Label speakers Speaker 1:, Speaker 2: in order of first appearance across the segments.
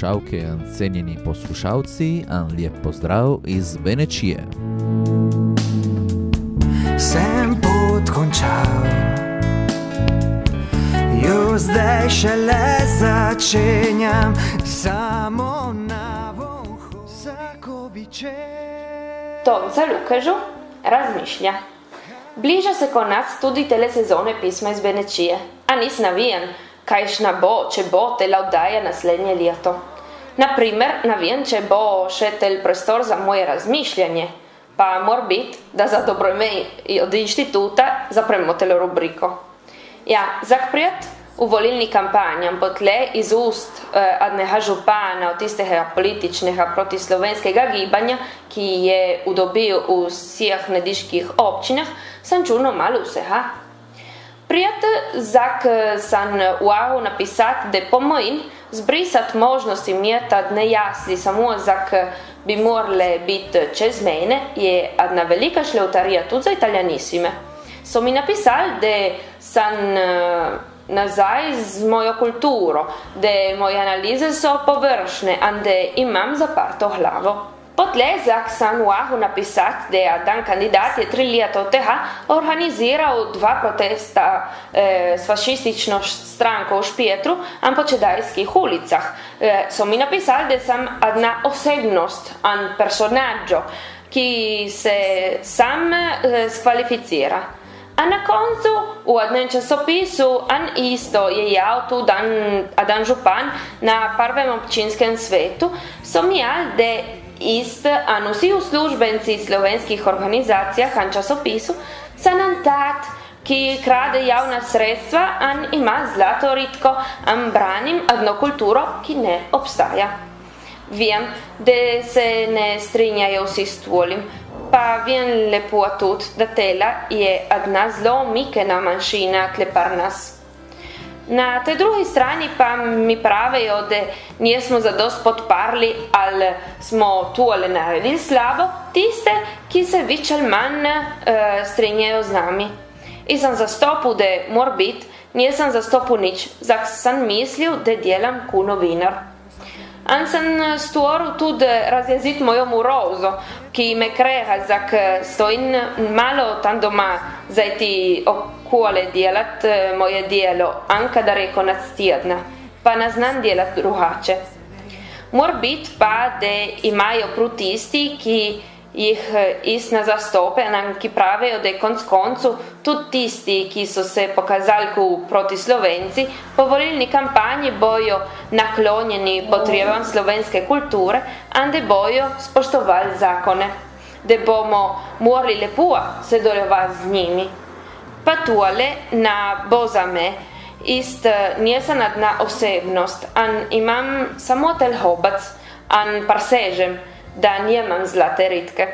Speaker 1: poslušalke in cenjeni poslušalci, lijep pozdrav iz Venecije.
Speaker 2: Sem pot končal, jo zdaj šele začenjam, samo na vohu zakobiče.
Speaker 3: Tonca Lukežu razmišlja. Bliža se konec tudi telesezone Pisma iz Venecije, a nis navijen, kajšna bo, če bo tela oddaja naslednje leto. Naprimer, navijen, če bo še tel prostor za moje razmišljanje, pa mora biti, da za dobro ime od inštituta zapremo telo rubriko. Ja, zakprijet v volilni kampanjam potle iz ust adneha župana od tistega političnega protislovenskega gibanja, ki je udobil v vseh nediških občinah, sem čuno malo vsega. Prijet zak sam uahu napisat, da pomojim zbrisat možnosti mjeta nejasli samo zak bi morale biti čezmejne, je adna velika šleutarija tudi za italianisime. So mi napisali, da sam nazaj z mojo kulturo, da moje analize so površne, a da imam zaparto glavo. Potle zak sam uahu napisat, da dan kandidat je 3 leta od tega organiziral 2 protesta s fašistično stranko v Špijetru, an po čedajskih ulicah. So mi napisali, da sam adna osebnost, an personaggio, ki se sam skvalificira. A na koncu, v adnem časopisu, an isto je jav tu dan župan na prvem občinskem svetu, so mi jali, da an vsi uslužbenci slovenskih organizacijah an časopisu sa nam tat, ki krade javna sredstva, an ima zlato ritko, an branim adno kulturo, ki ne obstaja. Vem, da se ne strinjajo vsi s tvolim, pa vem lepo tudi, da tela je adna zelo mikena manjšina klepar nas. Na tej drugi strani pa mi pravijo, da nismo zadost podparli ali smo tu ali naredili slabo tiste, ki se več ali manj strinjajo z nami. In sem zastopil, da mora biti, nisem zastopil nič, zak sem mislil, da delam ko novinar. An sem stvoril tudi razjezit mojo murozo, ki me kreha, zak stojim malo tam doma zajti okole delat moje delo, an kada reko nad stjedna, pa ne znam delat drugače. Mora biti pa, da imajo prav tisti, ki jih istna zastope, ki pravijo, da je konc koncu tudi tisti, ki so se pokazali kot protislovenci, po volilni kampanji bojo naklonjeni potrebam slovenske kulture, a da bojo spoštovali zakone, da bomo morali lepo sodelovati z njimi. Pa tole na bo za me, nisem adna osebnost, an imam samo tel hobac, an parsežem, da nimam zlate ritke.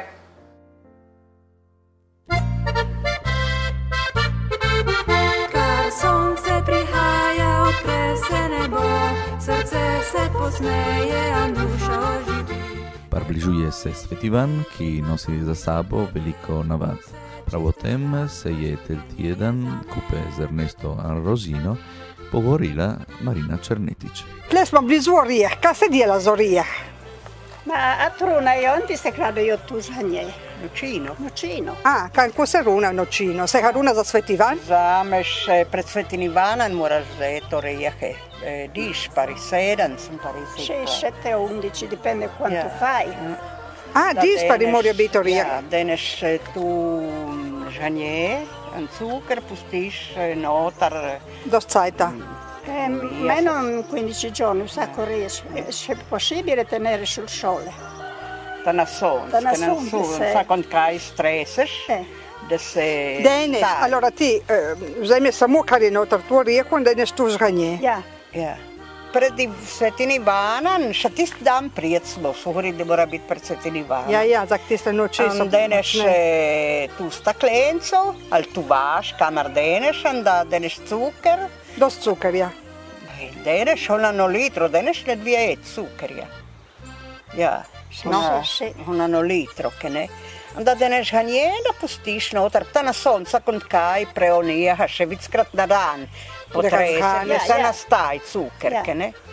Speaker 4: Kar sonce prihaja, odpre se nebo, srce se posmeje, a duša oživi.
Speaker 1: Približuje se Svetivan, ki nosi za sabo veliko navad. Prav o tem se je tel tjedan kupe z Ernesto Rosino pogovorila Marina Černetič.
Speaker 5: Tle smo blizu Orijeh, kaj se dela z Orijeh?
Speaker 6: Ma a Trunaj on ti se kradejo tu žanje.
Speaker 7: Nocino.
Speaker 6: Nocino.
Speaker 5: Kako se runa nocino? Se ga runa za Svetivan?
Speaker 7: Zameš pred Svetim Ivanom moraš vzeti Orijehe. Dispari, 7 sem pari.
Speaker 6: 6, 7, 11, dipende quanto fai.
Speaker 5: Dispari morajo biti Orijehe.
Speaker 7: Ja, deneš tu žanje, zucker, pustiš notar.
Speaker 5: Dost cajta.
Speaker 6: Meno 15 giorni, vsako res. È possibile tenere sul sole?
Speaker 7: Da na sonce, vsakon kaj streseš, da se...
Speaker 5: Deneš, allora ti vzemi samo kar je notar tu Orijehu in deneš tu žganje.
Speaker 7: Ja. Pred Svetim Ivanom, še tisti dan prijet smo, so govorili, da mora biti pred Svetim Ivanom.
Speaker 5: Ja, za tiste noči so...
Speaker 7: Deneš tu staklenco, ali tu vaš, kamar deneš, da deneš cuker.
Speaker 5: Dost cukerja.
Speaker 7: Deneš onano litro, deneš ne 2 cukerja. Ja, onano litro, che ne. Onda deneš ga njega pustiš notar, ta na sonca kod kaj preonijaha še vickrat na dan. Potrese, ne se nastaj cuker, che ne. Da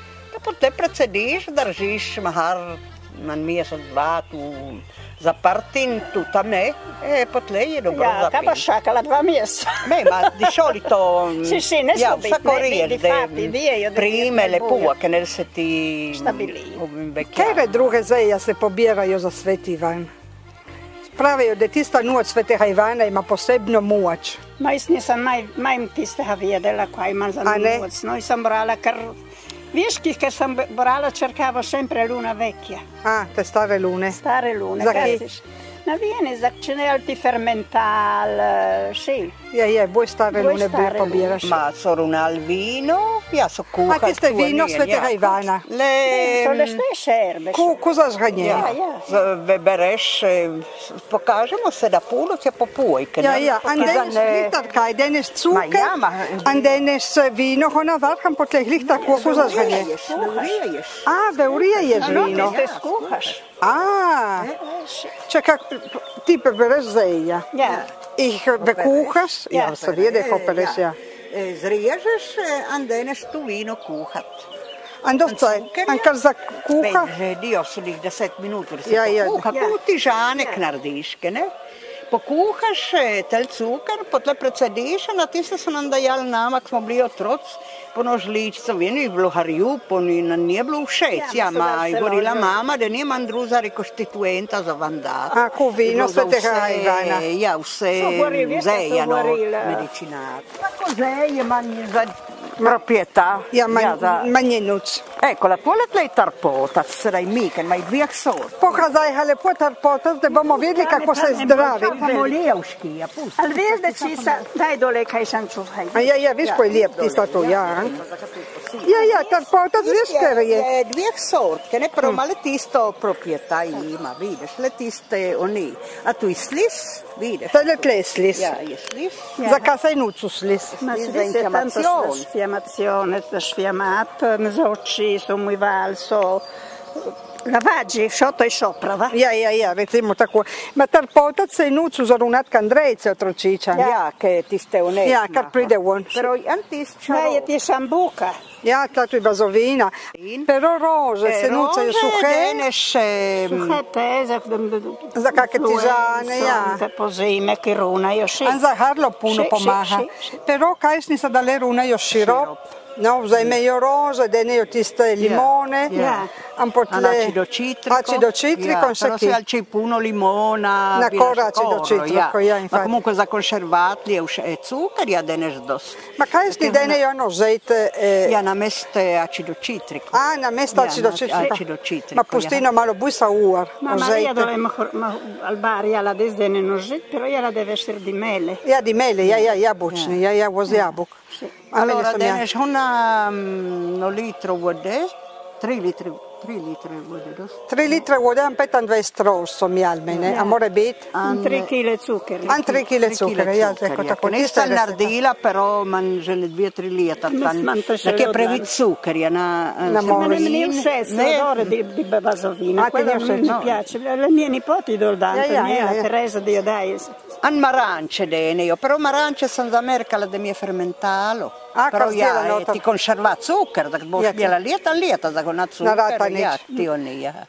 Speaker 7: potem precedis, držiš mahar na mjesto dva tu zapartin tutta me e potlei je dobro
Speaker 6: Ja, ta baš čakala 2 mjeseca.
Speaker 7: Ma di solito
Speaker 6: Sì, ne so bit,
Speaker 7: corriere prime le puche nel se ti
Speaker 5: Kere druge zeja se pobirajo za Sveti Ivan? Pravijo, da tista noč Svetega Ivana ima posebno moč.
Speaker 6: Ma jaz nisem manj tistega vedela, kaj ima za noč. No, sem brala kar... Veš, ker sem brala cercavo sempre luna vecchia.
Speaker 5: Ah, te stare lune.
Speaker 6: Stare lune,
Speaker 5: Za chi?
Speaker 6: capisci? Na viene, za cenelti fermental, sì.
Speaker 5: Ja, voi stare
Speaker 6: Voi
Speaker 5: lune
Speaker 6: stare
Speaker 5: pobiraš.
Speaker 7: Ma soruna al vino, ja so kuha.
Speaker 5: A tiste vino Svetega Ivana.
Speaker 6: Sono le stesse erbe.
Speaker 5: Cosa zganje?
Speaker 7: Bereš, pokažemo se da puno će popujke.
Speaker 5: Ja, an denes litar kaj, denes cuker, an denes vino, ona varkam potleh litar cosa zganje. A, veuriješ vino.
Speaker 6: Ti skuhaš.
Speaker 5: A, čekaj, ti prebereš zeja.
Speaker 6: Ja.
Speaker 5: Ih bekuhaš? Ja, se vede ko pereš, ja.
Speaker 7: Zriježeš, an denes tu vino kuhat.
Speaker 5: Andostaj, ankar za kuha?
Speaker 7: Dio su njih 10 minuta.
Speaker 5: Ja.
Speaker 7: Kuha, ti žanek nardiške, ne? Pokuhaš tel cukar, potle precediš, na tiste so nam dajali nama, ko smo bili otroci, puno žličcev, ni bilo harjupo, nije bilo všeč, ja, ma je govorila mama, da nimam druga rekonstituenta za vam dati.
Speaker 5: A, ko vino Svetega Ivana.
Speaker 7: Ja, vse zejano, medicinate. Tako zeje, manj za proprietà.
Speaker 5: Ja, manjenuc.
Speaker 7: Ecco, la tua lei tarpotac, sarai mica, ma i dvije sorti.
Speaker 5: Pokazaj lepo tarpotac, da bomo videli kako se zdravi.
Speaker 6: Ali veš, da či sa, daj dole kaj sam čuvaj.
Speaker 5: Ja, viš ko je lijep tista tu, ja. Ja, tarpotac, viš kaj je.
Speaker 7: Dvije sorti, ne prvo male tisto proprietà ima, vidiš, le tiste oni. A tu i slis, vidiš.
Speaker 5: To je tle slis.
Speaker 7: Ja, je slis.
Speaker 5: Za kaj nucu slis?
Speaker 6: Ma slis je tanto sfiammazione, sfiamato, zoci, so muy valso. Lavaggi, sotto e sopra, va?
Speaker 5: Ja, recimo tako. Ma tarpotac se nucu zarunat kandrejce otročiča.
Speaker 7: Ja, che ti ste onet.
Speaker 5: Ja, kar pride von.
Speaker 7: Però antis
Speaker 6: Ne, ti šambuka.
Speaker 5: Ja, ta tu je bazovina. Però rože se nucaju suhe.
Speaker 6: Suhe te,
Speaker 5: Za kakve tižane, ja.
Speaker 6: Po zime, ki runaju še.
Speaker 5: An za harlo puno pomaha. Però kajsni sa da le runaju širop. No, vzajmejo rože, denejo tiste limone,
Speaker 7: acido citrico,
Speaker 5: però
Speaker 7: se c'è puno limona,
Speaker 5: ancora acido citrico, ja, infatti.
Speaker 7: Ma comunque za conservatli e zuccheri a denes dos.
Speaker 5: Ma kaj ti denejo ono žejte?
Speaker 7: Ja, na meste acido citrico.
Speaker 5: A, na meste acido citrico. Ma pustino malo buj sa uvar.
Speaker 6: Ma Maria doveva al bar, ja la dezdene nožit, però ja la deve essere di mele.
Speaker 5: Ja, di mele, ja, jabučni, ja, voz jabuk.
Speaker 7: Allora, denes un litro vode, 3 litri vode.
Speaker 5: 3 litri vode, am 25 rosso mi almene, amore bit.
Speaker 6: 3 kg zuccheri.
Speaker 5: An 3 kg zuccheri, ja, ecco, tako.
Speaker 7: Questa è nardila, però mangiano 2-3 litri. Perché previ zuccheri,
Speaker 6: Ma non mi uscesso l'odore di basovina, quello non mi piace. Le mie nipoti do dante, la Teresa Dio dai.
Speaker 7: An marance dene io, però marance San America la de mie fermentalo. Però ja, ti conserva zucchero, da boš bijela lieta, da gona zucchero, ja, ti oni, ja.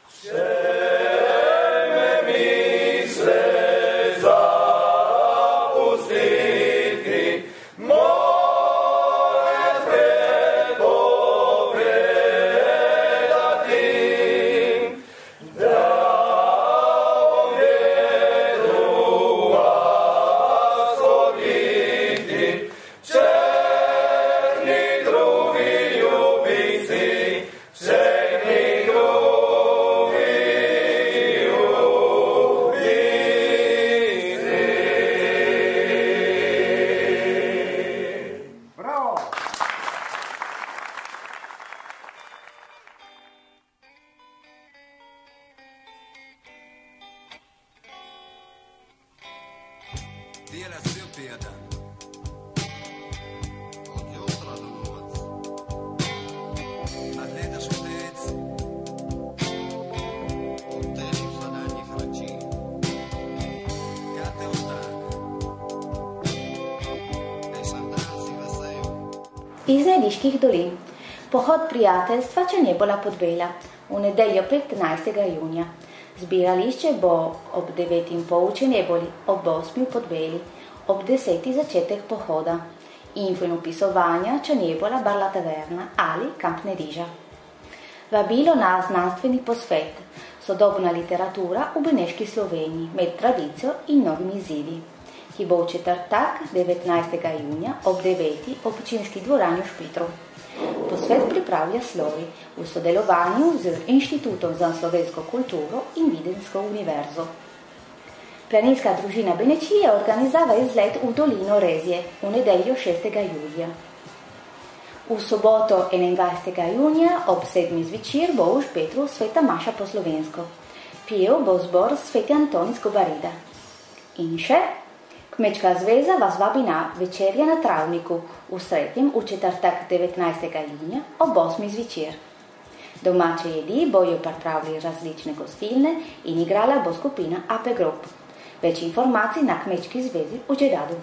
Speaker 3: Iz Nediških dolin.
Speaker 8: Pohod prijateljstva će nebola podbela, u nedeljo 15. junija. Zbirališče bo ob 9:30 neboli, ob 8 podbeli, ob 10 začetek pohoda. Info in upisovanja će nebola bar la taverna ali Kamp Nediža. Vabilo na znanstveni posvet, sodobna literatura v Beneški Sloveniji med tradicijo in novimi izzivi, ki bo v četrtek 19. junija ob 9. občinski dvorani v Špitru. Posvet pripravlja Slovi v sodelovanju z Inštitutom za slovensko kulturo in Vidensko univerzo. Planinska družina Benečije organizava izlet v dolino Rezje v nedeljo 6. julija. V soboto 21. junija ob 7. zvečer bo v Špetru sveta maša po slovensko. Pijel bo zbor sveti Anton iz Kobarida. In še, Kmečka zveza vas vabi na večerje na Travniku v Sretjem v četrtek 19. junija ob 8. zvečer. Domače jedi bojo pripravili različne gostilne in igrala bo skupina AP Group. Več informacij na Kmečki zvezi v Đeradu.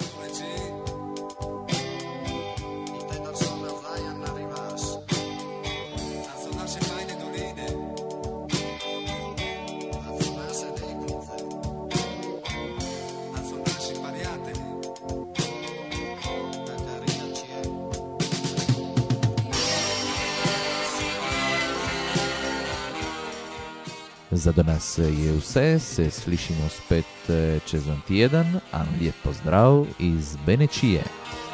Speaker 1: Za danas je vse, se slišimo spet čez en teden, a lijep pozdrav iz Benečije.